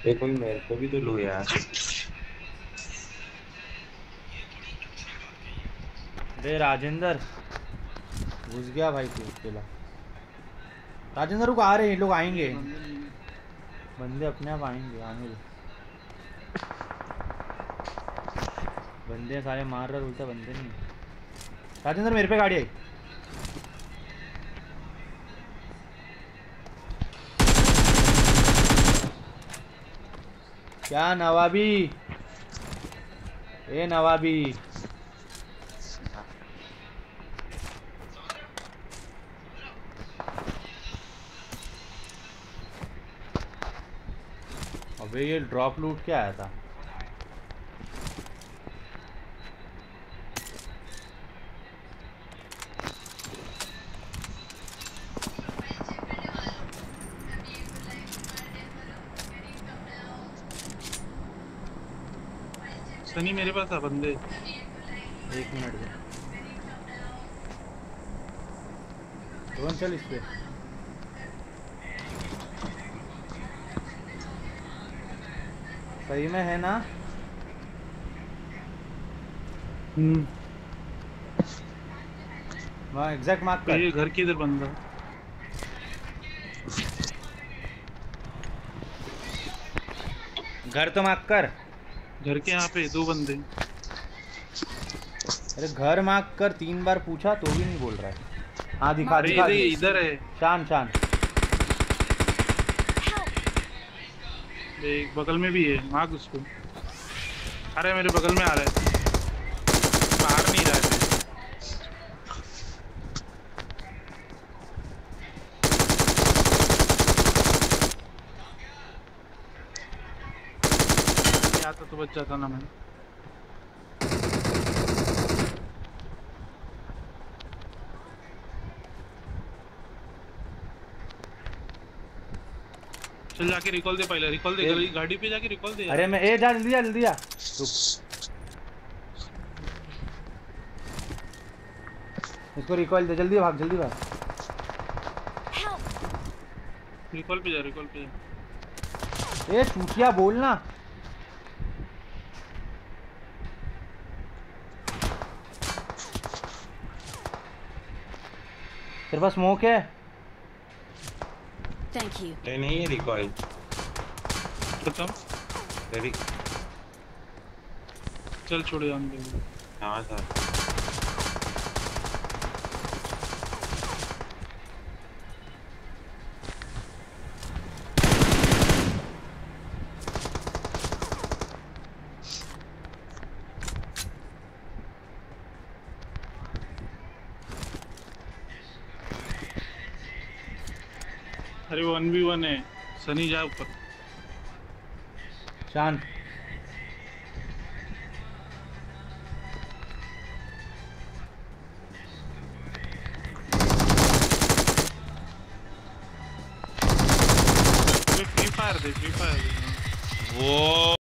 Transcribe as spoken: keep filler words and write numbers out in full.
एक मिनट मेरे को भी तो लो यार। अरे राजेंद्र, घुस गया भाई तू अकेला। राजेंद्र रुक, आ रहे हैं, ये लोग आएंगे। बंदे अपने आप आएंगे, आने दो। बंदे सारे मार रहे, उल्टा बंदे नहीं। राजेंद्र मेरे पे गाड़ी आई। क्या नवाबी, ए नवाबी। अबे ये ड्रॉप लूट के आया था। सनी मेरे पास आ बंदे। एक मिनट दे, रोहन चल इस पे। सही में है ना? हम्म। वहाँ एग्जैक्ट मार्क तो कर। ये घर की इधर बंदा। घर तो मार्क कर। घर के यहाँ पे दो बंदे। अरे घर मार्क कर, तीन बार पूछा तो भी नहीं बोल रहा है। हाँ दिखा अरे दिखा, इधर दिखा। इधर है। शान शान। एक बगल में भी है, मार उसको। अरे मेरे बगल में आ रहा है, मार नहीं रहा है। नहीं आता तो बच जाता ना मैं। चल जाके रिकॉल दे, पहले रिकॉल दे, ए, गाड़ी पे जाके रिकॉल दे। अरे मैं, ए जा जल्दी जा जल्दी जा। रुक, इसको रिकॉइल दे, जल्दी भाग जल्दी भाग। रिकॉल पे जा, रिकॉल पे जा। ए चूतिया बोलना। तेरे पास स्मोक है? Thank you. नहीं नहीं है रिकॉइल। खत्म। तेरी चल छोड़ जान दे। हाँ सर। अरे वन वी वन है, सनी जा ऊपर। शान फ्री फायर दे, फ्री फायर दे। वो